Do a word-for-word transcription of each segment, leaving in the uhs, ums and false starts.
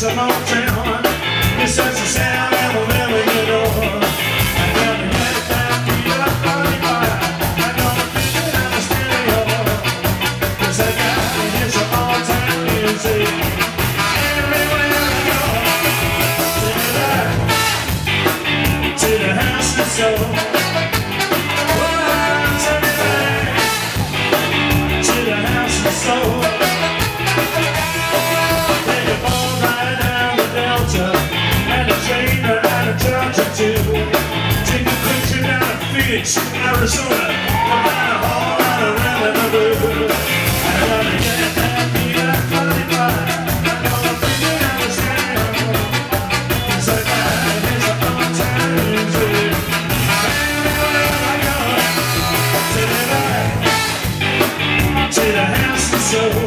streets of Motown. It's such a sound that will never get old. I'm gonna get that beat up forty-five. I'm gonna fit it on the stereo. Cause I got to hear some Motown music everywhere I go. To the, to the house of soul. Soul. Take a ball right down the Delta and a train out of Georgia too. Take a quick trip down to Phoenix, Arizona, around a whole lot of rhythm and blues. I'm gonna get that beat at forty-five. I'm gonna bring it out of stereo. Cause I gotta hear some Motown music everywhere I go. To the right, to the house of soul.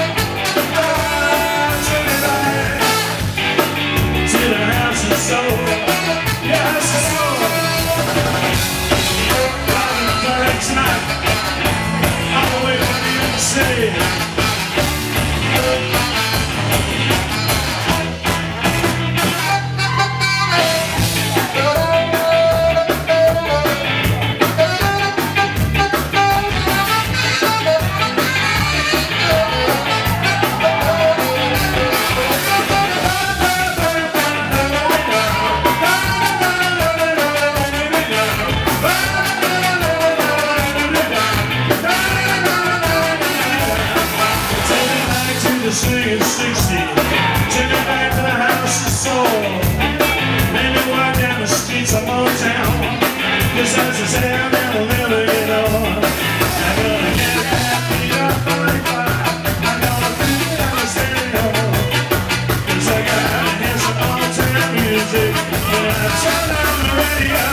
Swinging sixty, take it back to the house of soul. Maybe walk down the streets of Motown. Cause that's the sound that will never get old. I'm gonna get that beat up forty-five. I'm gonna put it on the stereo. Cause I gotta hear some Motown music when I turn on the radio.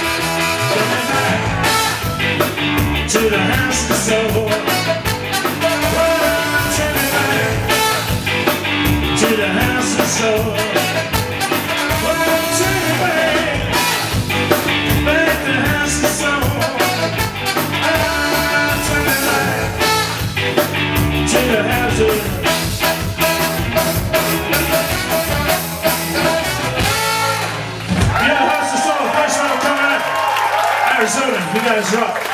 Take me back to the house of soul. To the house of soul. Oh, take me back, back to the house of soul. Ah, take me back to the house of soul. Yeah, house of soul. First round coming up, Arizona. You guys rock.